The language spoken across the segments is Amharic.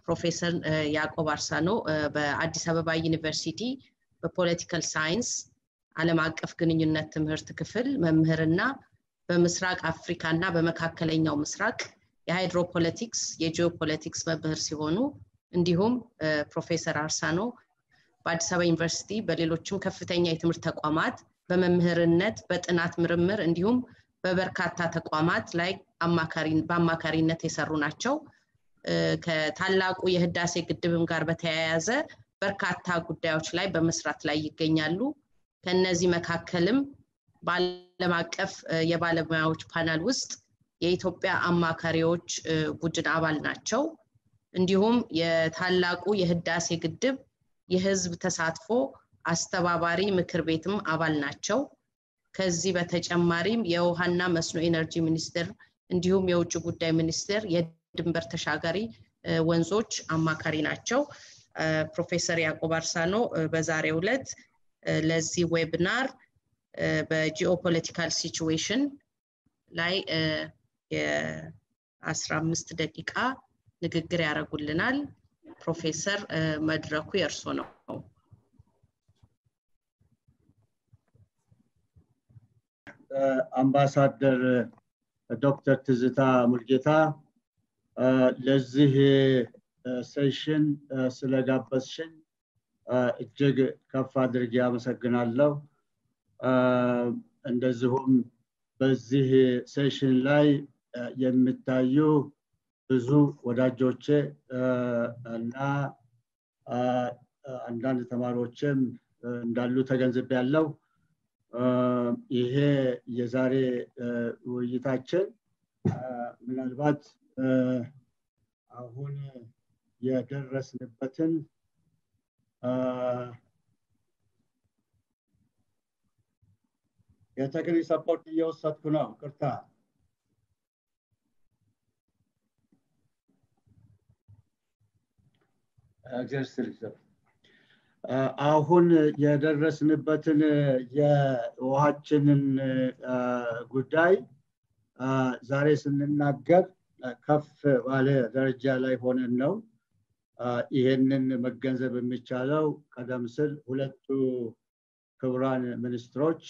ፕሮፌሰር ያዕቆብ አርሳኖ በአዲስ አበባ ዩኒቨርሲቲ በፖለቲካል ሳይንስ ዓለም አቀፍ ግንኙነት ትምህርት ክፍል መምህርና በምስራቅ አፍሪካና በመካከለኛው ምስራቅ የሃይድሮፖለቲክስ የጂኦፖለቲክስ መምህር ሲሆኑ እንዲሁም ፕሮፌሰር አርሳኖ በአዲስ አበባ ዩኒቨርሲቲ በሌሎችም ከፍተኛ የትምህርት ተቋማት በመምህርነት በጥናት ምርምር እንዲሁም በበርካታ ተቋማት ላይ በአማካሪነት የሰሩ ናቸው። ከታላቁ የህዳሴ ግድብም ጋር በተያያዘ በርካታ ጉዳዮች ላይ በመስራት ላይ ይገኛሉ። ከነዚህ መካከልም በዓለም አቀፍ የባለሙያዎች ፓናል ውስጥ የኢትዮጵያ አማካሪዎች ቡድን አባል ናቸው። እንዲሁም የታላቁ የህዳሴ ግድብ የህዝብ ተሳትፎ አስተባባሪ ምክር ቤትም አባል ናቸው። ከዚህ በተጨማሪም የውሃና መስኖ ኢነርጂ ሚኒስቴር እንዲሁም የውጭ ጉዳይ ሚኒስቴር የድንበር ተሻጋሪ ወንዞች አማካሪ ናቸው። ፕሮፌሰር ያዕቆብ አርሳኖ በዛሬው ዕለት ለዚህ ዌቢናር በጂኦፖለቲካል ሲቹዌሽን ላይ የ15 ደቂቃ ንግግር ያደርጉልናል። ፕሮፌሰር መድረኩ የእርሶ ነው። አምባሳደር ዶክተር ትዝታ ሙልጌታ ለዚህ ሴሽን ስለጋበዝሽኝ እጅግ ከፍ አድርጌ አመሰግናለሁ። እንደዚሁም በዚህ ሴሽን ላይ የሚታዩ ብዙ ወዳጆቼ እና አንዳንድ ተማሪዎችም እንዳሉ ተገንዝቤያለሁ። ይሄ የዛሬ ውይይታችን ምናልባት አሁን የደረስንበትን የቴክኒክ ሰፖርት እየወሰድኩ ነው። ቅርታ አሁን የደረስንበትን የውሃችንን ጉዳይ ዛሬ ስንናገር ከፍ ባለ ደረጃ ላይ ሆነን ነው። ይሄንን መገንዘብ የሚቻለው ቀደም ሲል ሁለቱ ክቡራን ሚኒስትሮች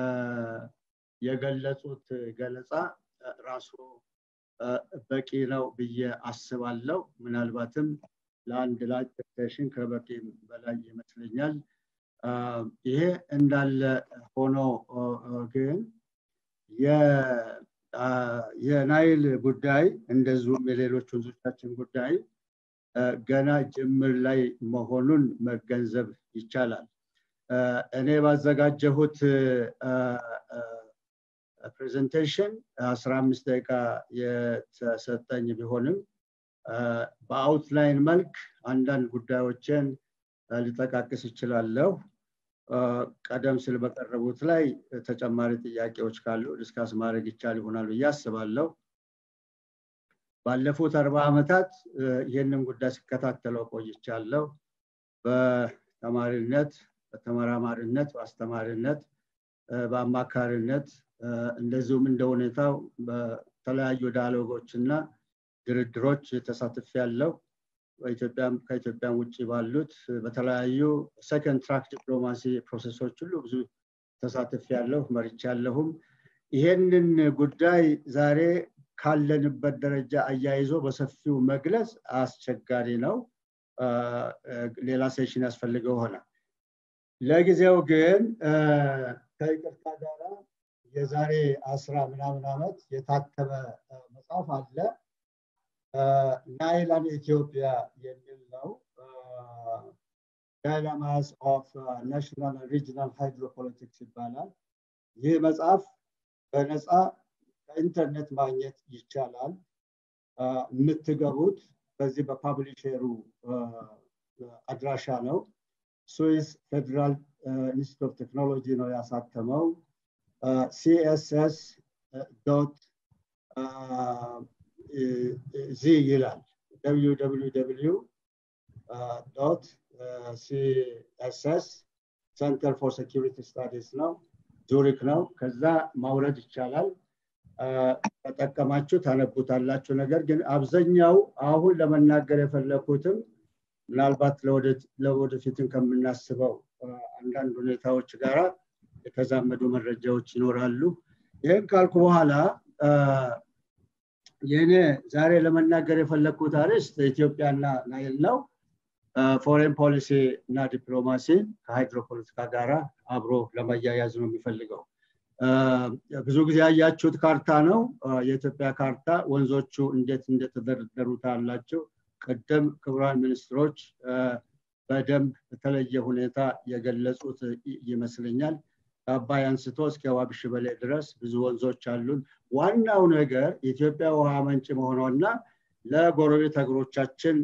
የገለጹት ገለጻ ራሱ በቂ ነው ብዬ አስባለሁ። ምናልባትም ለአንድ ላይፕሬዘንቴሽን ከበቂ በላይ ይመስለኛል። ይሄ እንዳለ ሆኖ ግን የናይል ጉዳይ እንደዚሁም የሌሎች ወንዞቻችን ጉዳይ ገና ጅምር ላይ መሆኑን መገንዘብ ይቻላል። እኔ ባዘጋጀሁት ፕሬዘንቴሽን 15 ደቂቃ የተሰጠኝ ቢሆንም በአውትላይን መልክ አንዳንድ ጉዳዮችን ልጠቃቅስ እችላለሁ። ቀደም ሲል በቀረቡት ላይ ተጨማሪ ጥያቄዎች ካሉ ዲስካስ ማድረግ ይቻል ይሆናል ብዬ አስባለሁ። ባለፉት 40 ዓመታት ይሄንን ጉዳይ ሲከታተለው ቆይቻለሁ። በተማሪነት፣ በተመራማሪነት፣ በአስተማሪነት፣ በአማካሪነት እንደዚሁም እንደሁኔታው በተለያዩ ዳያሎጎችና ድርድሮች ተሳትፌያለሁ። ከኢትዮጵያ ውጪ ባሉት በተለያዩ ሰከንድ ትራክ ዲፕሎማሲ ፕሮሰሶች ሁሉ ብዙ ተሳትፌያለሁ፣ መርቻለሁም። ይሄንን ጉዳይ ዛሬ ካለንበት ደረጃ አያይዞ በሰፊው መግለጽ አስቸጋሪ ነው። ሌላ ሴሽን ያስፈልገው ይሆናል። ለጊዜው ግን ከይቅርታ ጋር የዛሬ 10 ምናምን ዓመት የታተመ መጽሐፍ አለ። ናይል and Ethiopia የሚል ነው። Dilemmas of National and Regional Hydropolitics ይባላል። ይህ መጽሐፍ በነፃ በኢንተርኔት ማግኘት ይቻላል። የምትገቡት በዚህ በፓብሊሸሩ አድራሻ ነው። ስዊስ ፌደራል ኢንስቲትዩት ኦፍ ቴክኖሎጂ ነው ያሳተመው። css.z ይላል። www.css Center for Security Studies ነው። ዙሪክ ነው። ከዛ ማውረድ ይቻላል። ተጠቀማችሁ ታነቡታላችሁ ነገር ግን አብዛኛው አሁን ለመናገር የፈለኩትም ምናልባት ለወደፊትም ከምናስበው አንዳንድ ሁኔታዎች ጋራ የተዛመዱ መረጃዎች ይኖራሉ ይሄን ካልኩ በኋላ የኔ ዛሬ ለመናገር የፈለኩት አርዕስት ኢትዮጵያና ናይል ነው ፎሬን ፖሊሲ እና ዲፕሎማሲ ከሃይድሮፖለቲካ ጋራ አብሮ ለማያያዝ ነው የሚፈልገው ብዙ ጊዜ ያያችሁት ካርታ ነው የኢትዮጵያ ካርታ ወንዞቹ እንዴት እንደተደረደሩ ታላችሁ ቀደም ክቡራን ሚኒስትሮች በደንብ በተለየ ሁኔታ የገለጹት ይመስለኛል አባይ አንስቶ እስከ ዋቢ ሸበሌ ድረስ ብዙ ወንዞች አሉን ዋናው ነገር ኢትዮጵያ ውሃ ምንጭ መሆኗና ለጎረቤት ሀገሮቻችን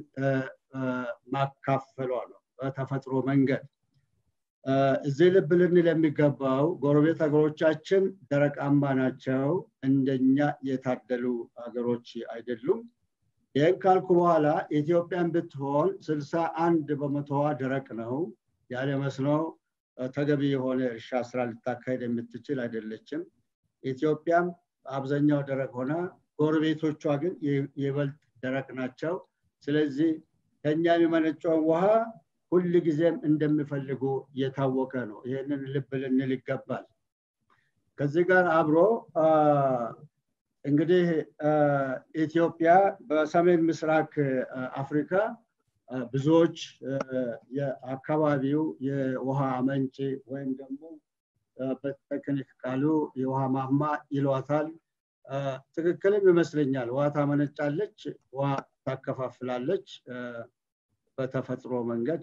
ማካፈሏ ነው በተፈጥሮ መንገድ እዚህ ልብ ልንል የሚገባው ጎረቤት ሀገሮቻችን ደረቃማ ናቸው እንደኛ የታደሉ ሀገሮች አይደሉም ይሄን ካልኩ በኋላ ኢትዮጵያን ብትሆን 61% ደረቅ ነው ያለ መስኖ ተገቢ የሆነ እርሻ ስራ ልታካሄድ የምትችል አይደለችም ኢትዮጵያም አብዛኛው ደረቅ ሆና ጎረቤቶቿ ግን ይበልጥ ደረቅ ናቸው ስለዚህ ከኛ የሚመነጨው ውሃ ሁሉ ጊዜም እንደሚፈልጉ የታወቀ ነው ይሄንን ልብ ልንል ይገባል ከዚህ ጋር አብሮ እንግዲህ ኢትዮጵያ በሰሜን ምስራቅ አፍሪካ ብዙዎች የአካባቢው የውሃ ምንጭ ወይም ደግሞ በቴክኒክ ቃሉ የውሃ ማማ ይሏታል ትክክልም ይመስለኛል ውሃ ታመነጫለች ውሃ ታከፋፍላለች በተፈጥሮ መንገድ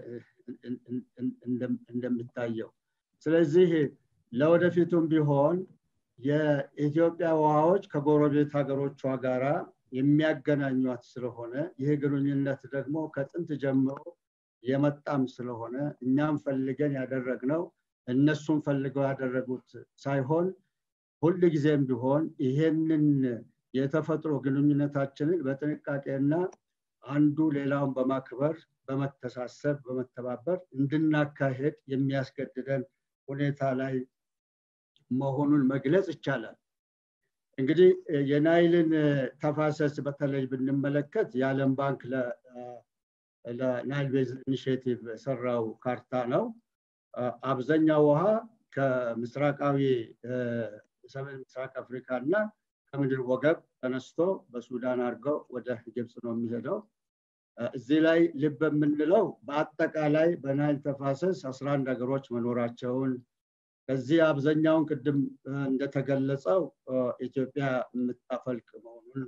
እንደምታየው ስለዚህ ለወደፊቱም ቢሆን የኢትዮጵያ ውሃዎች ከጎረቤት ሀገሮቿ ጋራ የሚያገናኙት ስለሆነ ይሄ ግንኙነት ደግሞ ከጥንት ጀምሮ የመጣም ስለሆነ እኛም ፈልገን ያደረግነው እነሱም ፈልገው ያደረጉት ሳይሆን ሁሉ ጊዜም ቢሆን ይሄንን የተፈጥሮ ግንኙነታችንን በጥንቃቄና አንዱ ሌላውን በማክበር በመተሳሰብ በመተባበር እንድናካሄድ የሚያስገድደን ሁኔታ ላይ መሆኑን መግለጽ ይቻላል እንግዲህ የናይልን ተፋሰስ በተለይ ብንመለከት የዓለም ባንክ ለናይል ቤዝ ኢኒሺዬቲቭ ሰራው ካርታ ነው አብዛኛው ውሃ ከምስራቃዊ ሰሜን ምስራቅ አፍሪካና ከምድር ወገብ ተነስቶ በሱዳን አርገው ወደ ግብጽ ነው የሚሄደው እዚህ ላይ ልብ የምንለው በአጠቃላይ በናይል ተፋሰስ 11 ሀገሮች መኖራቸውን ከዚህ አብዛኛውን ቅድም እንደተገለጸው ኢትዮጵያ የምታፈልቅ መሆኑን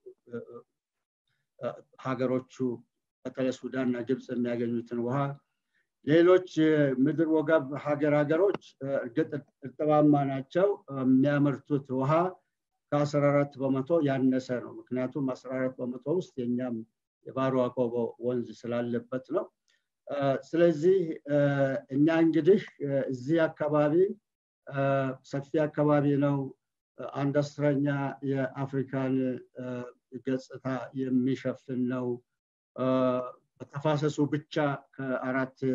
ሀገሮቹ በተለይ ሱዳንና ግብጽ የሚያገኙትን ውሃ ሌሎች ምድር ወገብ ሀገሮች እርግጥ እርጥባማ ናቸው የሚያመርቱት ውሃ ከ14% ያነሰ ነው ምክንያቱም 14% ውስጥ የኛም የባሮ አቆቦ ወንዝ ስላለበት ነው ስለዚህ እኛ እንግዲህ እዚህ አካባቢ ሰፊ አካባቢ ነው አንድ 10ኛ የአፍሪካን ገጽታ የሚሸፍን ነው በተፋሰሱ ብቻ ከ400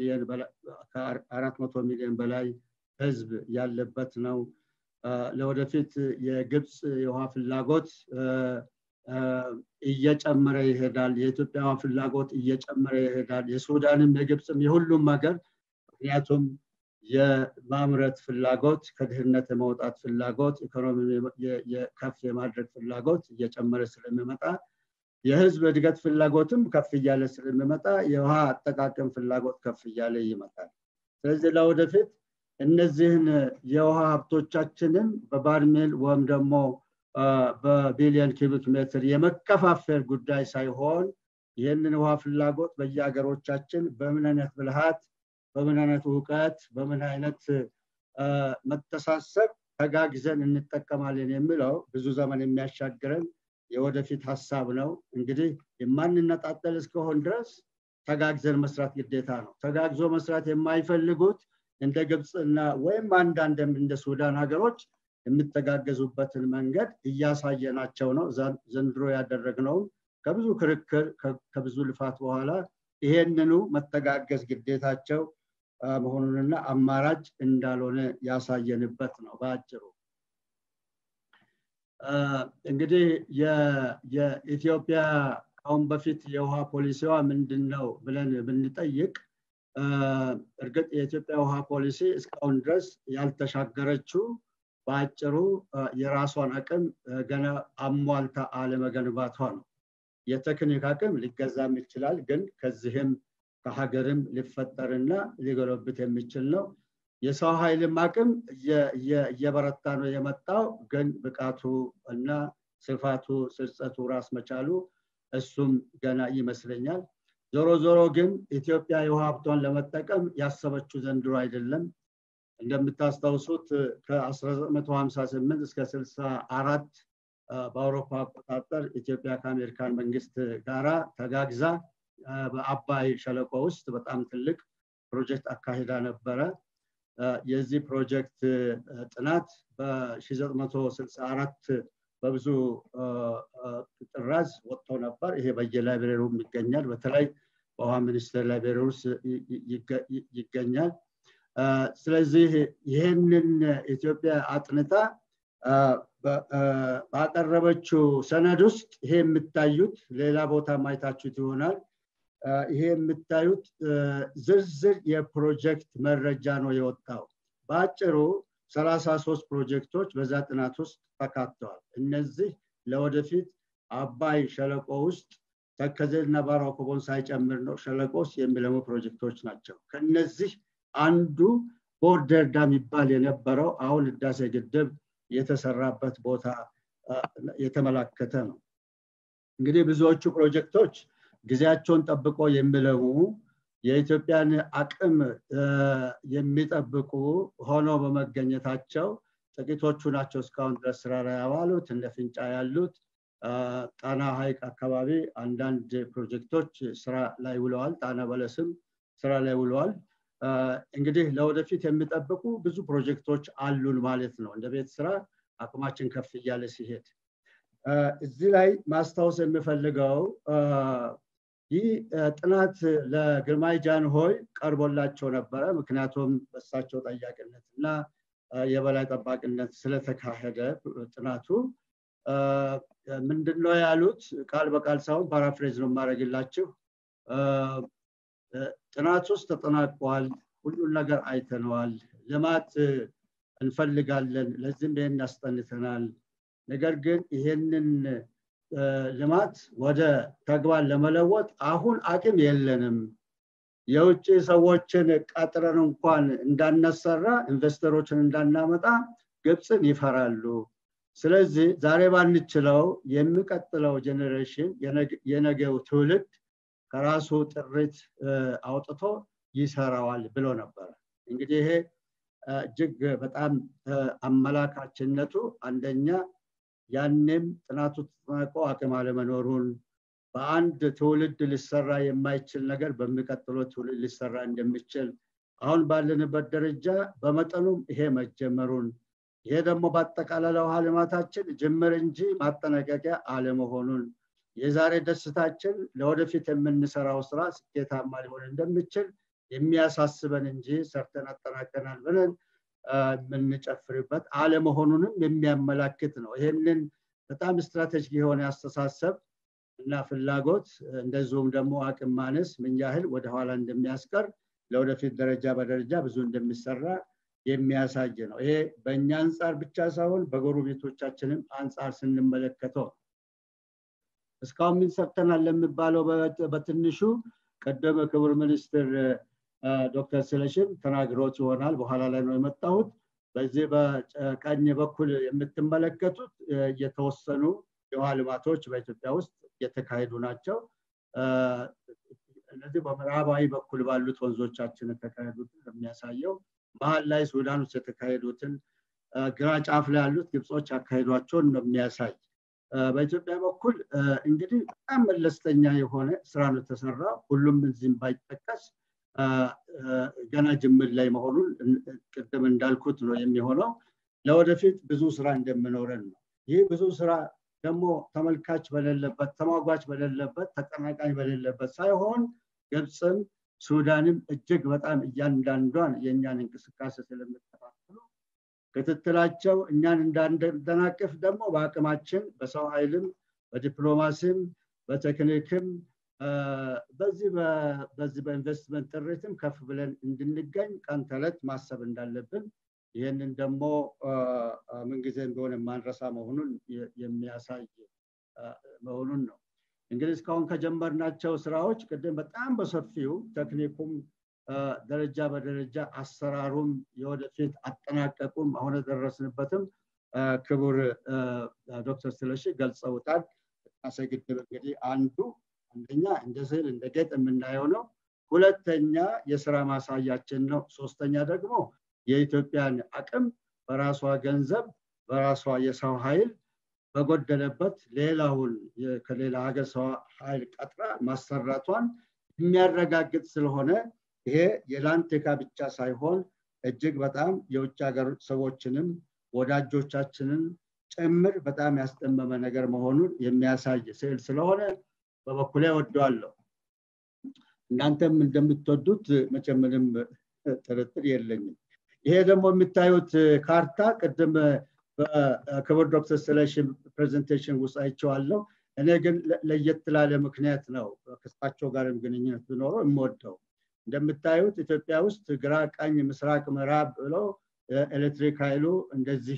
ሚሊዮን በላይ ህዝብ ያለበት ነው ለወደፊት የግብጽ የውሃ ፍላጎት እየጨመረ ይሄዳል የኢትዮጵያ ፍላጎት እየጨመረ ይሄዳል የሱዳንም የግብጽም የሁሉም ሀገር ምክንያቱም የማምረት ፍላጎት ከድህነት የመውጣት ፍላጎት ኢኮኖሚ የከፍ የማድረግ ፍላጎት እየጨመረ ስለሚመጣ የህዝብ እድገት ፍላጎትም ከፍ እያለ ስለሚመጣ የውሃ አጠቃቀም ፍላጎት ከፍ እያለ ይመጣል ስለዚህ ለወደፊት እነዚህን የውሃ ሀብቶቻችንን በባርሜል ወይም ደግሞ በቢሊዮን ኪዩቢክ ሜትር የመከፋፈል ጉዳይ ሳይሆን ይሄንን ውሃ ፍላጎት በየሀገሮቻችን በምን አይነት ብልሃት በምን አይነት ዕውቀት በምን አይነት መተሳሰብ ተጋግዘን እንጠቀማለን የሚለው ብዙ ዘመን የሚያሻግረን የወደፊት ሐሳብ ነው እንግዲህ የማንነጣጠል እስከሆነ ድረስ ተጋግዘን መስራት ግዴታ ነው ተጋግዞ መስራት የማይፈልጉት እንደ ግብጽና ወይም አንዳንድም እንደ ሱዳን ሀገሮች የሚተጋገዙበትን መንገድ እያሳየናቸው ነው ዘንድሮ ያደረግነው ከብዙ ክርክር ከብዙ ልፋት በኋላ ይሄንኑ መተጋገዝ ግዴታቸው መሆኑንና አማራጭ እንዳልሆነ ያሳየንበት ነው ባጭሩ እንግዲህ የኢትዮጵያ አሁን በፊት የውሃ ፖሊሲዋ ምንድነው ብለን ብንጠይቅ እርግጥ የኢትዮጵያ ውሃ ፖሊሲ እስካሁን ድረስ ያልተሻገረችው በአጭሩ የራሷን አቅም ገና አሟልታ አለመገንባቷ ነው። የቴክኒክ አቅም ሊገዛም ይችላል፣ ግን ከዚህም ከሀገርም ሊፈጠርና ሊጎለብት የሚችል ነው። የሰው ኃይልም አቅም እየበረታ ነው የመጣው፣ ግን ብቃቱ እና ስፋቱ ስርጸቱ ራስ መቻሉ እሱም ገና ይመስለኛል። ዞሮ ግን ኢትዮጵያ የውሃ ሀብቷን ለመጠቀም ያሰበችው ዘንድሮ አይደለም። እንደምታስታውሱት ከ1958 እስከ 64 በአውሮፓ አቆጣጠር ኢትዮጵያ ከአሜሪካን መንግስት ጋራ ተጋግዛ በአባይ ሸለቆ ውስጥ በጣም ትልቅ ፕሮጀክት አካሂዳ ነበረ። የዚህ ፕሮጀክት ጥናት በ1964 በብዙ ጥራዝ ወጥቶ ነበር። ይሄ በየላይብረሪው ይገኛል፣ በተለይ በውሃ ሚኒስቴር ላይብረሪ ውስጥ ይገኛል። ስለዚህ ይሄንን ኢትዮጵያ አጥንታ ባቀረበችው ሰነድ ውስጥ ይሄ የምታዩት ሌላ ቦታ ማይታችሁት ይሆናል። ይሄ የምታዩት ዝርዝር የፕሮጀክት መረጃ ነው የወጣው። በአጭሩ 33 ፕሮጀክቶች በዛ ጥናት ውስጥ ተካተዋል። እነዚህ ለወደፊት አባይ ሸለቆ ውስጥ ተከዘና ባራኮቦን ሳይጨምር ነው ሸለቆ ውስጥ የሚለሙ ፕሮጀክቶች ናቸው። ከነዚህ አንዱ ቦርደር ዳም ይባል የነበረው አሁን ህዳሴ ግድብ የተሰራበት ቦታ የተመላከተ ነው። እንግዲህ ብዙዎቹ ፕሮጀክቶች ጊዜያቸውን ጠብቆ የሚለሙ የኢትዮጵያን አቅም የሚጠብቁ ሆኖ በመገኘታቸው ጥቂቶቹ ናቸው እስካሁን ድረስ ስራ ላይ ያዋሉት። እንደ ፍንጫ ያሉት ጣና ሐይቅ አካባቢ አንዳንድ ፕሮጀክቶች ስራ ላይ ውለዋል። ጣና በለስም ስራ ላይ ውለዋል። እንግዲህ ለወደፊት የሚጠብቁ ብዙ ፕሮጀክቶች አሉን ማለት ነው። እንደ ቤት ስራ አቅማችን ከፍ እያለ ሲሄድ እዚህ ላይ ማስታወስ የሚፈልገው ይህ ጥናት ለግርማይ ጃንሆይ ቀርቦላቸው ነበረ። ምክንያቱም በሳቸው ጠያቂነትና የበላይ ጠባቂነት ስለተካሄደ ጥናቱ ምንድነው ያሉት? ቃል በቃል ሳይሆን ፓራፍሬዝ ነው ማድረግላችሁ። ጥናት ውስጥ ተጠናቋል፣ ሁሉን ነገር አይተነዋል፣ ልማት እንፈልጋለን፣ ለዚህም ይሄን ያስጠንተናል። ነገር ግን ይሄንን ልማት ወደ ተግባር ለመለወጥ አሁን አቅም የለንም። የውጭ ሰዎችን ቀጥረን እንኳን እንዳናሰራ ኢንቨስተሮችን እንዳናመጣ ግብፅን ይፈራሉ። ስለዚህ ዛሬ ባንችለው የሚቀጥለው ጄኔሬሽን የነገው ትውልድ ከራሱ ጥሪት አውጥቶ ይሰራዋል ብሎ ነበር። እንግዲህ ይሄ እጅግ በጣም አመላካችነቱ አንደኛ ያንም ጥናቱ ተጠናቆ አቅም አለመኖሩን፣ በአንድ ትውልድ ሊሰራ የማይችል ነገር በሚቀጥለው ትውልድ ሊሰራ እንደሚችል አሁን ባለንበት ደረጃ በመጠኑም ይሄ መጀመሩን፣ ይሄ ደግሞ በአጠቃላይ ለውሃ ልማታችን ጅምር እንጂ ማጠናቀቂያ አለመሆኑን፣ የዛሬ ደስታችን ለወደፊት የምንሰራው ስራ ስኬታማ ሊሆን እንደሚችል የሚያሳስበን እንጂ ሰርተን አጠናቀናል ብለን የምንጨፍርበት አለመሆኑንም የሚያመላክት ነው። ይሄንን በጣም ስትራቴጂክ የሆነ አስተሳሰብ እና ፍላጎት እንደዚሁም ደግሞ አቅም ማነስ ምን ያህል ወደ ኋላ እንደሚያስቀር ለወደፊት ደረጃ በደረጃ ብዙ እንደሚሰራ የሚያሳይ ነው። ይሄ በእኛ አንፃር ብቻ ሳይሆን በጎረቤቶቻችንም አንፃር ስንመለከተው እስካሁን ምን ሰርተናል ለሚባለው በትንሹ ቀደመ ክቡር ሚኒስትር ዶክተር ስለሽም ተናግሮት ይሆናል። በኋላ ላይ ነው የመጣሁት። በዚህ በቀኝ በኩል የምትመለከቱት የተወሰኑ የውሃ ልማቶች በኢትዮጵያ ውስጥ የተካሄዱ ናቸው። እነዚህ በምዕራባዊ በኩል ባሉት ወንዞቻችን የተካሄዱትን የሚያሳየው፣ መሀል ላይ ሱዳን ውስጥ የተካሄዱትን፣ ግራ ጫፍ ላይ ያሉት ግብጾች ያካሄዷቸውን ነው የሚያሳይ። በኢትዮጵያ በኩል እንግዲህ በጣም መለስተኛ የሆነ ስራ ነው የተሰራው። ሁሉም እዚህም ባይጠቀስ ገና ጅምር ላይ መሆኑን ቅድም እንዳልኩት ነው የሚሆነው። ለወደፊት ብዙ ስራ እንደምኖረን ነው። ይህ ብዙ ስራ ደግሞ ተመልካች በሌለበት፣ ተሟጋች በሌለበት፣ ተቀናቃኝ በሌለበት ሳይሆን ግብፅም ሱዳንም እጅግ በጣም እያንዳንዷን የኛን እንቅስቃሴ ስለምትከታተሉ ክትትላቸው እኛን እንዳንደናቀፍ ደግሞ በአቅማችን በሰው ኃይልም በዲፕሎማሲም በቴክኒክም በዚህ በኢንቨስትመንት ጥሪትም ከፍ ብለን እንድንገኝ ቀን ተለት ማሰብ እንዳለብን ይሄንን ደግሞ ምንጊዜም ቢሆን ማንረሳ መሆኑን የሚያሳይ መሆኑን ነው። እንግዲህ እስካሁን ከጀመርናቸው ስራዎች ቅድም በጣም በሰፊው ቴክኒኩም ደረጃ በደረጃ አሰራሩም የወደፊት አጠናቀቁም አሁን ደረስንበትም ክቡር ዶክተር ስለሺ ገልጸውታል። ህዳሴ ግድብ እንግዲህ አንደኛ እንደዚህ እንደጌጥ የምናየው ነው። ሁለተኛ የሥራ ማሳያችን ነው። ሶስተኛ ደግሞ የኢትዮጵያን አቅም በራሷ ገንዘብ በራሷ የሰው ኃይል በጎደለበት ሌላውን ከሌላ ሀገር ሰው ኃይል ቀጥራ ማሰራቷን የሚያረጋግጥ ስለሆነ ይሄ የላንቴካ ብቻ ሳይሆን እጅግ በጣም የውጭ ሀገር ሰዎችንም ወዳጆቻችንን ጭምር በጣም ያስደመመ ነገር መሆኑን የሚያሳይ ስዕል ስለሆነ በበኩሌ ወደዋለሁ። እናንተም እንደምትወዱት መቼም ምንም ጥርጥር የለኝም። ይሄ ደግሞ የምታዩት ካርታ ቅድም በክቡር ዶክተር ስለሺ ፕሬዘንቴሽን ውስጥ አይቼዋለሁ። እኔ ግን ለየት ላለ ምክንያት ነው ከእሳቸው ጋርም ግንኙነት ቢኖረው የምወደው። እንደምታዩት ኢትዮጵያ ውስጥ ግራ ቀኝ ምስራቅ ምዕራብ ብሎ ኤሌክትሪክ ኃይሉ እንደዚህ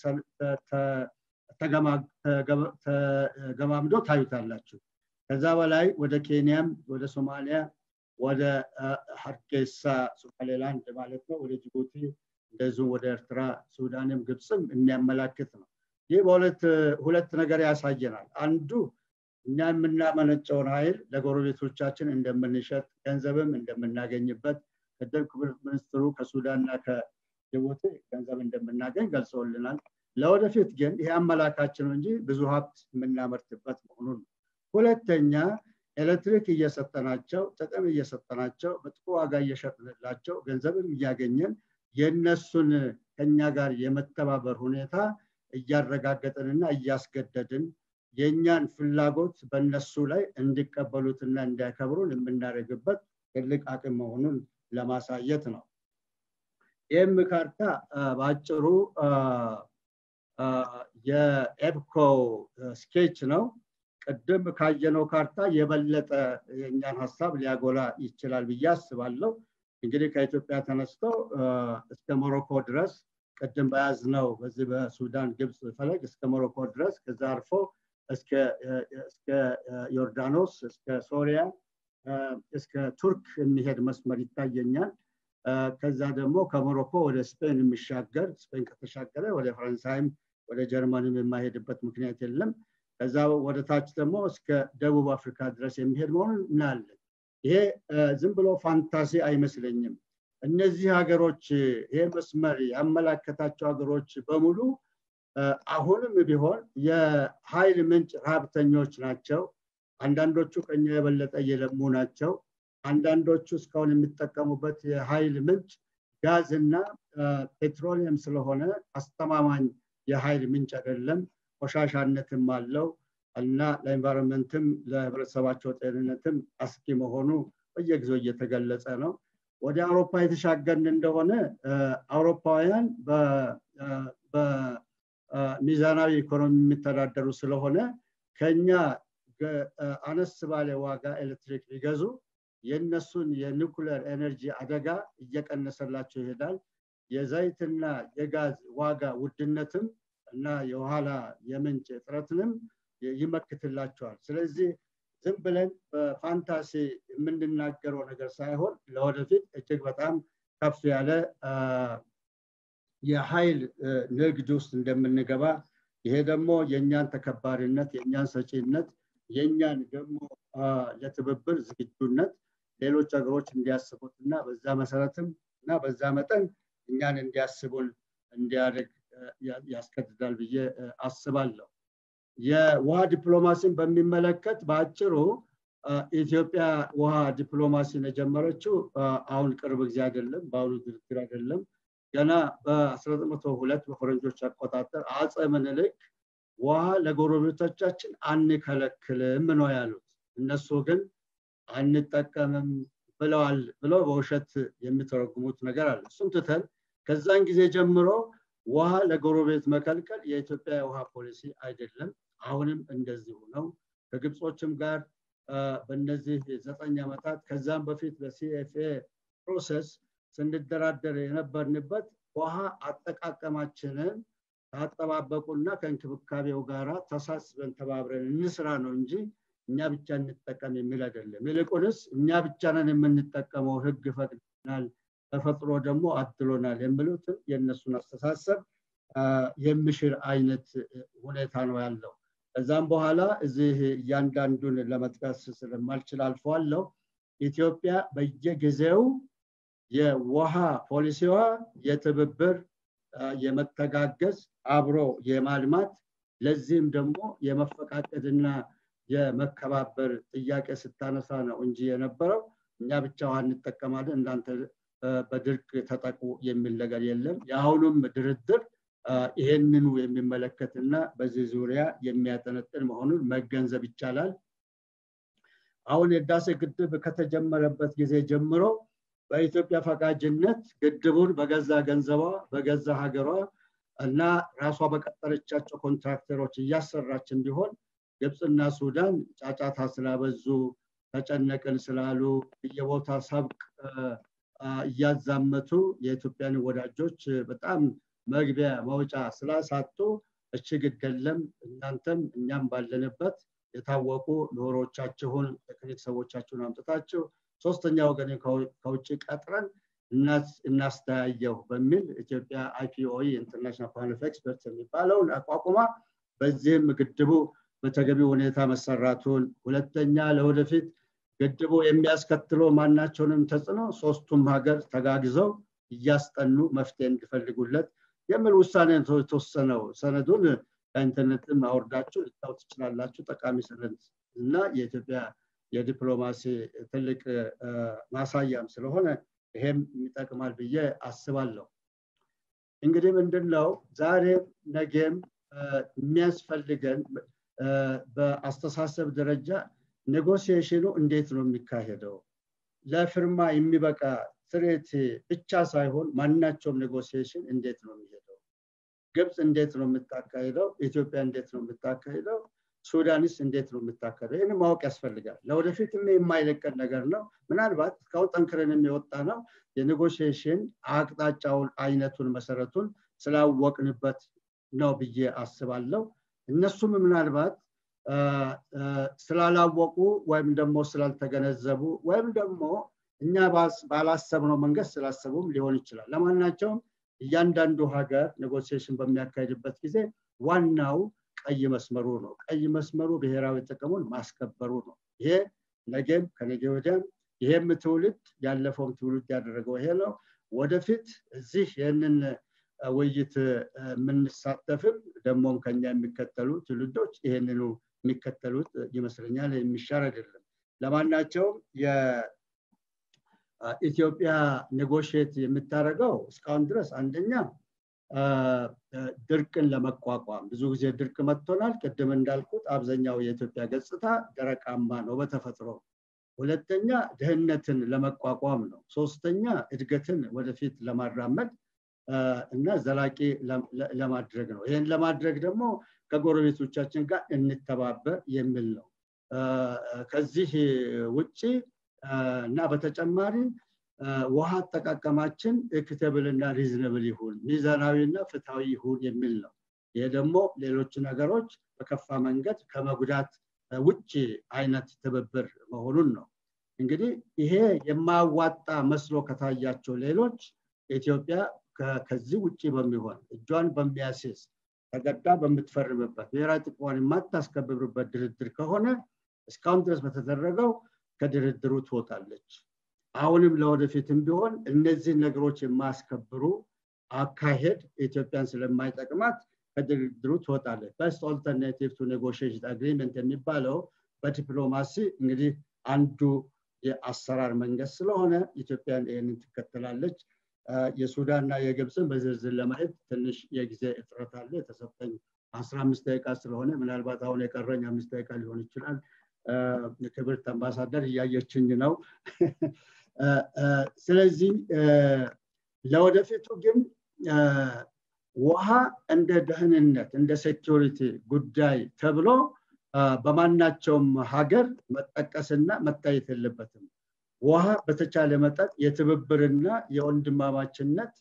ተገማምዶ ታዩታላችሁ። ከዛ በላይ ወደ ኬንያም ወደ ሶማሊያ ወደ ሀርጌሳ ሶማሌላንድ ማለት ነው ወደ ጅቡቲ እንደዚሁ ወደ ኤርትራ ሱዳንም ግብፅም የሚያመላክት ነው። ይህ ሁለት ነገር ያሳየናል። አንዱ እኛ የምናመነጨውን ኃይል ለጎረቤቶቻችን እንደምንሸጥ ገንዘብም እንደምናገኝበት ቅድም ክቡር ሚኒስትሩ ከሱዳንና ከጅቡቲ ገንዘብ እንደምናገኝ ገልጸውልናል። ለወደፊት ግን ይሄ አመላካች ነው እንጂ ብዙ ሀብት የምናመርትበት መሆኑን ነው። ሁለተኛ ኤሌክትሪክ እየሰጠናቸው ጥቅም እየሰጠናቸው በጥሩ ዋጋ እየሸጥንላቸው ገንዘብም እያገኘን የነሱን ከኛ ጋር የመተባበር ሁኔታ እያረጋገጥንና እያስገደድን የኛን ፍላጎት በእነሱ ላይ እንዲቀበሉትና እንዲያከብሩን የምናደርግበት ትልቅ አቅም መሆኑን ለማሳየት ነው። ይህም ካርታ በአጭሩ የኤብኮ ስኬች ነው። ቅድም ካየነው ካርታ የበለጠ የኛን ሐሳብ ሊያጎላ ይችላል ብዬ አስባለሁ። እንግዲህ ከኢትዮጵያ ተነስቶ እስከ ሞሮኮ ድረስ ቅድም በያዝነው በዚህ በሱዳን ግብፅ ፈለግ እስከ ሞሮኮ ድረስ ከዛ አልፎ እስከ ዮርዳኖስ እስከ ሶሪያ እስከ ቱርክ የሚሄድ መስመር ይታየኛል። ከዛ ደግሞ ከሞሮኮ ወደ ስፔን የሚሻገር ስፔን ከተሻገረ ወደ ፈረንሳይም ወደ ጀርመንም የማይሄድበት ምክንያት የለም። ከዛ ወደ ታች ደግሞ እስከ ደቡብ አፍሪካ ድረስ የሚሄድ መሆኑን እናያለን። ይሄ ዝም ብሎ ፋንታሲ አይመስለኝም። እነዚህ ሀገሮች ይሄ መስመር ያመላከታቸው ሀገሮች በሙሉ አሁንም ቢሆን የኃይል ምንጭ ሀብተኞች ናቸው። አንዳንዶቹ ከኛ የበለጠ እየለሙ ናቸው። አንዳንዶቹ እስካሁን የሚጠቀሙበት የኃይል ምንጭ ጋዝና ፔትሮሊየም ስለሆነ አስተማማኝ የኃይል ምንጭ አይደለም። ቆሻሻነትም አለው እና ለኤንቫይሮንመንትም ለህብረተሰባቸው ጤንነትም አስጊ መሆኑ በየጊዜው እየተገለጸ ነው። ወደ አውሮፓ የተሻገርን እንደሆነ አውሮፓውያን በሚዛናዊ ኢኮኖሚ የሚተዳደሩ ስለሆነ ከኛ አነስ ባለ ዋጋ ኤሌክትሪክ ሊገዙ የነሱን የኒኩሌር ኤነርጂ አደጋ እየቀነሰላቸው ይሄዳል። የዘይትና የጋዝ ዋጋ ውድነትም እና የኋላ የምንጭ እጥረትንም ይመክትላቸዋል። ስለዚህ ዝም ብለን በፋንታሲ የምንናገረው ነገር ሳይሆን ለወደፊት እጅግ በጣም ከፍ ያለ የኃይል ንግድ ውስጥ እንደምንገባ ይሄ ደግሞ የኛን ተከባሪነት የኛን ሰጪነት የኛን ደግሞ ለትብብር ዝግጁነት ሌሎች ሀገሮች እንዲያስቡትና በዛ መሰረትም እና በዛ መጠን እኛን እንዲያስቡን እንዲያደርግ ያስከትላል ብዬ አስባለሁ። የውሃ ዲፕሎማሲን በሚመለከት በአጭሩ ኢትዮጵያ ውሃ ዲፕሎማሲን የጀመረችው አሁን ቅርብ ጊዜ አይደለም፣ በአሁኑ ድርድር አይደለም። ገና በ1902 በፈረንጆች አቆጣጠር አፄ ምኒልክ ውሃ ለጎረቤቶቻችን አንከለክልም ነው ያሉት። እነሱ ግን አንጠቀምም ብለው በውሸት የሚተረጉሙት ነገር አለ። እሱን ትተን ከዛን ጊዜ ጀምሮ ውሃ ለጎረቤት መከልከል የኢትዮጵያ የውሃ ፖሊሲ አይደለም አሁንም እንደዚሁ ነው ከግብጾችም ጋር በእነዚህ 9 ዓመታት ከዛም በፊት በሲኤፍኤ ፕሮሰስ ስንደራደር የነበርንበት ውሃ አጠቃቀማችንን ታጠባበቁና ከእንክብካቤው ጋራ ተሳስበን ተባብረን እንስራ ነው እንጂ እኛ ብቻ እንጠቀም የሚል አይደለም ይልቁንስ እኛ ብቻ ነን የምንጠቀመው ህግ ፈቅዶናል ተፈጥሮ ደግሞ አድሎናል የሚሉት የነሱን አስተሳሰብ የሚሽር አይነት ሁኔታ ነው ያለው ከዛም በኋላ እዚህ ያንዳንዱን ለመጥቀስ ስለማልችል አልፈዋለሁ ኢትዮጵያ በየጊዜው የውሃ ፖሊሲዋ የትብብር የመተጋገዝ አብሮ የማልማት ለዚህም ደግሞ የመፈቃቀድና የመከባበር ጥያቄ ስታነሳ ነው እንጂ የነበረው እኛ ብቻው አንጠቀማለን እንዳንተ በድርቅ ተጠቁ የሚል ነገር የለም ያሁንም ድርድር ይሄንኑ የሚመለከትና በዚህ ዙሪያ የሚያጠነጥን መሆኑን መገንዘብ ይቻላል አሁን የዳሴ ግድብ ከተጀመረበት ጊዜ ጀምሮ በኢትዮጵያ ፈቃጅነት ግድቡን በገዛ ገንዘቧ በገዛ ሀገሯ እና ራሷ በቀጠረቻቸው ኮንትራክተሮች እያሰራችን ቢሆን ግብጽና ሱዳን ጫጫታ ስላበዙ ተጨነቀን ስላሉ የቦታ ሰብቅ እያዛመቱ የኢትዮጵያን ወዳጆች በጣም መግቢያ መውጫ ስላሳጡ እቺ ግደለም እናንተም እኛም ባለንበት የታወቁ ኖሮቻችሁን ቴክኒክ ሰዎቻችሁን አምጥታችሁ ሶስተኛ ወገን ከውጭ ቀጥረን እናስተያየው በሚል ኢትዮጵያ IPOE ኢንተርናሽናል ፓነል ኦፍ ኤክስፐርትስ የሚባለውን አቋቁማ በዚህም ግድቡ በተገቢው ሁኔታ መሰራቱን ሁለተኛ ለወደፊት ግድቡ የሚያስከትለው ማናቸውንም ተጽዕኖ ሶስቱም ሀገር ተጋግዘው እያስጠኑ መፍትሄ እንዲፈልጉለት የሚል ውሳኔ ተወሰነው ሰነዱን ኢንተርኔትም አወርዳችሁ ልታዩት ትችላላችሁ ጠቃሚ ሰነድ እና የኢትዮጵያ የዲፕሎማሲ ትልቅ ማሳያም ስለሆነ ይሄም ይጠቅማል ብዬ አስባለሁ እንግዲህ ምንድነው ዛሬ ነገም የሚያስፈልገን በአስተሳሰብ ደረጃ ኔጎሺዬሽኑ እንዴት ነው የሚካሄደው ለፍርማ የሚበቃ ትሬት ብቻ ሳይሆን ማናቸውም ኔጎሺዬሽን እንዴት ነው የሚሄደው ግብጽ እንዴት ነው የምታካሂደው ኢትዮጵያ እንዴት ነው የምታካሂደው ሱዳንስ እንዴት ነው የምታካሂደው ይሄን ማወቅ ያስፈልጋል ለወደፊትም የማይለቀቅ ነገር ነው ምናልባት ካው ጠንክረን የሚወጣ ነው የኔጎሺዬሽን አቅጣጫውን አይነቱን መሰረቱን ስላወቅንበት ነው ብዬ አስባለሁ እነሱም ምናልባት ስላላወቁ ወይም ደግሞ ስላልተገነዘቡ ወይም ደግሞ እኛ ባላሰብነው መንገድ ስላሰቡም ሊሆን ይችላል ለማናቸውም እያንዳንዱ ሀገር ኔጎሺዬሽን በሚያካሂድበት ጊዜ ዋናው ቀይ መስመሩ ነው ቀይ መስመሩ ብሔራዊ ጥቅሙን ማስከበሩ ነው ይሄ ነገም ከነገ ወዲያም ይሄም ትውልድ ያለፈው ትውልድ ያደረገው ይሄ ነው ወደፊት እዚህ የነን ወይት ምንሳተፍም ደሞም ከኛ የሚከተሉ ትውልዶች ይሄንኑ የሚከተሉት ይመስለኛል የሚሻር አይደለም ለማናቸውም የኢትዮጵያ ኔጎሺዬት የምታረጋው እስካሁን ድረስ አንደኛ ድርቅን ለመቋቋም ብዙ ጊዜ ድርቅ መጥቶናል ቀደም እንዳልኩት አብዛኛው የኢትዮጵያ ገጽታ ደረቃማ ነው በተፈጥሮ ሁለተኛ ድህነትን ለመቋቋም ነው ሶስተኛ እድገትን ወደፊት ለማራመድ እና ዘላቂ ለማድረግ ነው ይሄን ለማድረግ ደግሞ ከጎረቤቶቻችን ጋር እንተባበር የሚል ነው ከዚህ ውጪ እና በተጨማሪ ውሃ አጠቃቀማችን ኢኩቴብልና ሪዝነብል ይሁን ሚዛናዊና ፍትሃዊ ይሁን የሚል ነው ይሄ ደግሞ ሌሎች ነገሮች በከፋ መንገድ ከመጉዳት ውጪ አይነት ትብብር መሆኑን ነው እንግዲህ ይሄ የማዋጣ መስሎ ከታያቸው ሌሎች ኢትዮጵያ ከዚህ ውጪ በሚሆን እጇን በሚያስይዝ ተገዳ በምትፈርምበት ብሔራዊ ጥቅሟን የማታስከብርበት ድርድር ከሆነ እስካሁን ድረስ በተደረገው ከድርድሩ ትወጣለች አሁንም ለወደፊትም ቢሆን እነዚህ ነገሮች የማስከብሩ አካሄድ ኢትዮጵያን ስለማይጠቅማት ከድርድሩ ትወጣለች best alternative to negotiation agreement የሚባለው በዲፕሎማሲ እንግዲህ አንዱ የአሰራር መንገድ ስለሆነ ኢትዮጵያን ይሄንን ትከተላለች የሱዳንና የግብጽን በዝርዝር ለማየት ትንሽ የጊዜ እጥረት አለ የተሰጠኝ 15 ደቂቃ ስለሆነ ምናልባት አሁን የቀረኝ 5 ደቂቃ ሊሆን ይችላል ክብርት አምባሳደር ያያችኝ ነው ስለዚህ ለወደፊቱ ግን ውሃ እንደ ደህንነት እንደ ሴኩሪቲ ጉዳይ ተብሎ በማናቸውም ሀገር መጠቀስና መታየት የለበትም። ውሃ በተቻለ መጠን የትብብርና የወንድማማችነት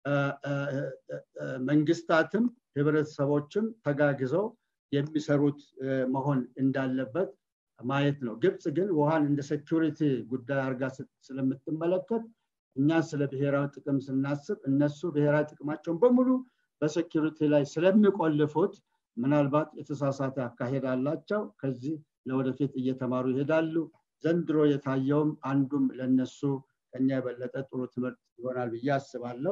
መንግስታትም ህብረተሰቦችም ተጋግዘው የሚሰሩት መሆን እንዳለበት ማየት ነው። ግብጽ ግን ውሃን እንደ ሴኩሪቲ ጉዳይ አርጋ ስለምትመለከት እኛ ስለ ብሔራዊ ጥቅም ስናስብ እነሱ ብሔራዊ ጥቅማቸውን በሙሉ በሴኩሪቲ ላይ ስለሚቆልፉት ምናልባት የተሳሳተ አካሄድ አላቸው። ከዚህ ለወደፊት እየተማሩ ይሄዳሉ። ዘንድሮ የታየውም አንዱም ለነሱ ከኛ የበለጠ ጥሩ ትምህርት ይሆናል ብዬ አስባለሁ።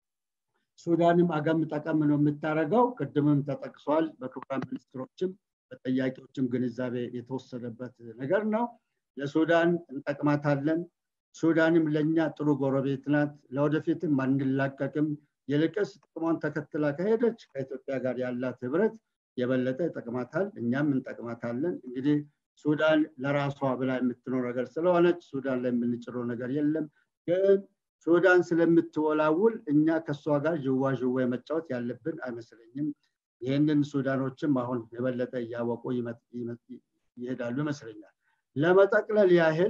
ሱዳንም አገም ጠቀም ነው የምታረገው። ቅድምም ተጠቅሷል። በክቡራን ሚኒስትሮችም በጥያቄዎችም ግንዛቤ የተወሰደበት ነገር ነው። ለሱዳን እንጠቅማታለን። ሱዳንም ለኛ ጥሩ ጎረቤት ናት። ለወደፊትም ማንላቀቅም። የልቅስ ጥቅሟን ተከትላ ከሄደች ከኢትዮጵያ ጋር ያላት ህብረት የበለጠ ይጠቅማታል፣ እኛም እንጠቅማታለን። እንግዲህ ሱዳን ለራሷ ብላ የምትኖር ነገር ስለሆነች ሱዳን ላይ የምንጭረው ነገር የለም። ግን ሱዳን ስለምትወላውል እኛ ከሷ ጋር ጅዋጅዌ መጫወት ያለብን አይመስለኝም። ይሄንን ሱዳኖችም አሁን የበለጠ ያወቁ ይሄዳሉ ይመስለኛል። ለመጠቅለል ያህል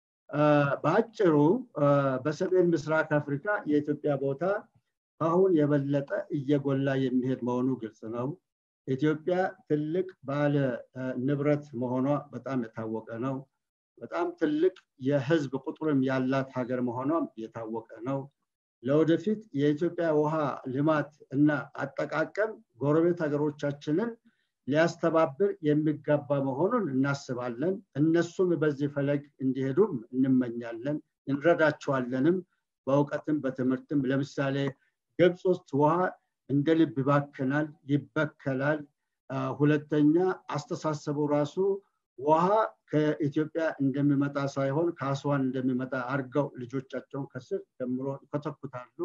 በአጭሩ በሰሜን ምስራቅ አፍሪካ የኢትዮጵያ ቦታ አሁን የበለጠ እየጎላ የሚሄድ መሆኑ ግልጽ ነው። ኢትዮጵያ ትልቅ ባለ ንብረት መሆኗ በጣም የታወቀ ነው። በጣም ትልቅ የህዝብ ቁጥርም ያላት ሀገር መሆኗም የታወቀ ነው። ለወደፊት የኢትዮጵያ ውሃ ልማት እና አጠቃቀም ጎረቤት ሀገሮቻችንን ሊያስተባብር የሚገባ መሆኑን እናስባለን። እነሱም በዚህ ፈለግ እንዲሄዱም እንመኛለን፣ እንረዳቸዋለንም በእውቀትም በትምህርትም። ለምሳሌ ግብጽ ውስጥ ውሃ እንደ ልብ ይባክናል፣ ይበከላል። ሁለተኛ አስተሳሰቡ ራሱ ውሃ ከኢትዮጵያ እንደሚመጣ ሳይሆን ከአስዋን እንደሚመጣ አርገው ልጆቻቸውን ከስር ጀምሮ ይኮተኩታሉ።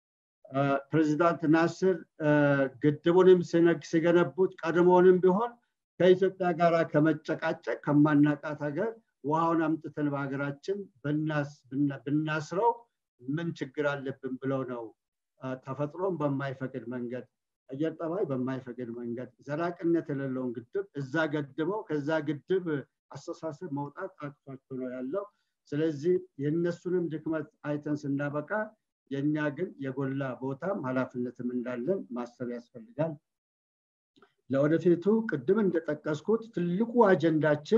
ፕሬዝዳንት ናስር ግድቡንም ሲገነቡት ቀድሞውንም ቢሆን ከኢትዮጵያ ጋር ከመጨቃጨቅ ከማናቃት ሀገር ውሃውን አምጥተን በሀገራችን ብናስረው ምን ችግር አለብን ብለው ነው። ተፈጥሮን በማይፈቅድ መንገድ አየር ጠባይ በማይፈቅድ መንገድ ዘላቂነት የሌለውን ግድብ እዛ ገድበው ከዛ ግድብ አስተሳሰብ መውጣት አቅቷቸው ነው ያለው። ስለዚህ የነሱንም ድክመት አይተን ስናበቃ የኛ ግን የጎላ ቦታም ኃላፊነትም እንዳለን ማሰብ ያስፈልጋል። ለወደፊቱ ቅድም እንደጠቀስኩት ትልቁ አጀንዳችን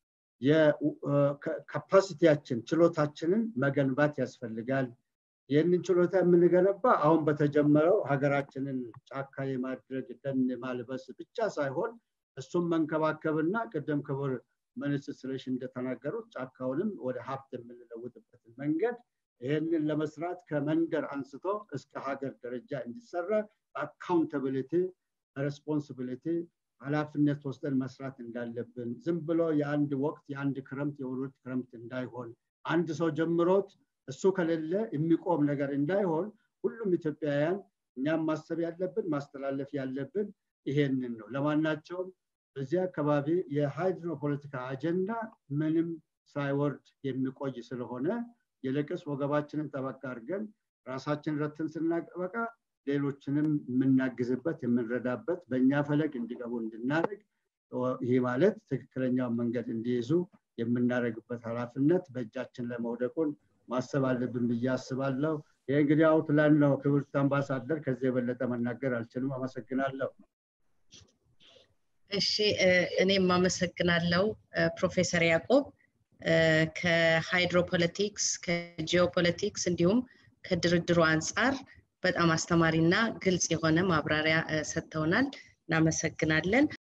የካፓሲቲያችን ችሎታችንን መገንባት ያስፈልጋል። ይህንን ችሎታ የምንገነባ አሁን በተጀመረው ሀገራችንን ጫካ የማድረግ ደን ማልበስ ብቻ ሳይሆን እሱም መንከባከብና ቅድም ክቡር ሚኒስትር ስለሽ እንደተናገሩት ጫካውንም ወደ ሀብት የምንለውጥበት መንገድ ይሄንን ለመስራት ከመንደር አንስቶ እስከ ሀገር ደረጃ እንዲሰራ አካውንታቢሊቲ ሬስፖንሲቢሊቲ ኃላፊነት ወስደን መስራት እንዳለብን ዝም ብሎ የአንድ ወቅት የአንድ ክረምት የወሩት ክረምት እንዳይሆን አንድ ሰው ጀምሮት እሱ ከሌለ የሚቆም ነገር እንዳይሆን ሁሉም ኢትዮጵያውያን እኛም ማሰብ ያለብን ማስተላለፍ ያለብን ይሄንን ነው። ለማናቸውም በዚህ አካባቢ የሃይድሮ ፖለቲካ አጀንዳ ምንም ሳይወርድ የሚቆይ ስለሆነ የለቀስ ወገባችንን ተበቃ አድርገን ራሳችን ረተን ስናበቃ ሌሎችንም የምናግዝበት የምንረዳበት በእኛ ፈለግ እንዲገቡ እንድናደርግ ይሄ ማለት ትክክለኛው መንገድ እንዲይዙ የምናደርግበት ኃላፊነት በእጃችን ለመውደቁን ማሰብ አለብን ብዬ አስባለሁ። ይሄ እንግዲህ አውትላይን ነው። ክቡርት አምባሳደር ከዚህ የበለጠ መናገር አልችልም። አመሰግናለሁ። እሺ እኔም አመሰግናለሁ ፕሮፌሰር ያዕቆብ ከሃይድሮፖለቲክስ ከጂኦፖለቲክስ እንዲሁም ከድርድሩ አንፃር በጣም አስተማሪና ግልጽ የሆነ ማብራሪያ ሰጥተውናል። እናመሰግናለን።